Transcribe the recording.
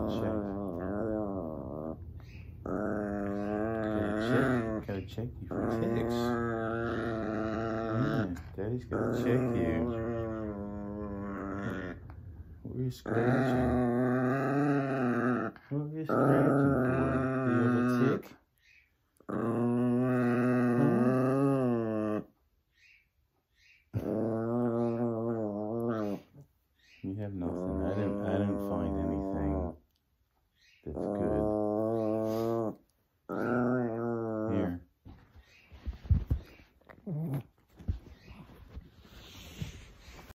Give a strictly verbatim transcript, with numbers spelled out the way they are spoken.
check. Gotta check. Gotta check you for ticks. Yeah, Daddy's gotta check you. What are you scratching? What are you scratching for? Do you have a tick?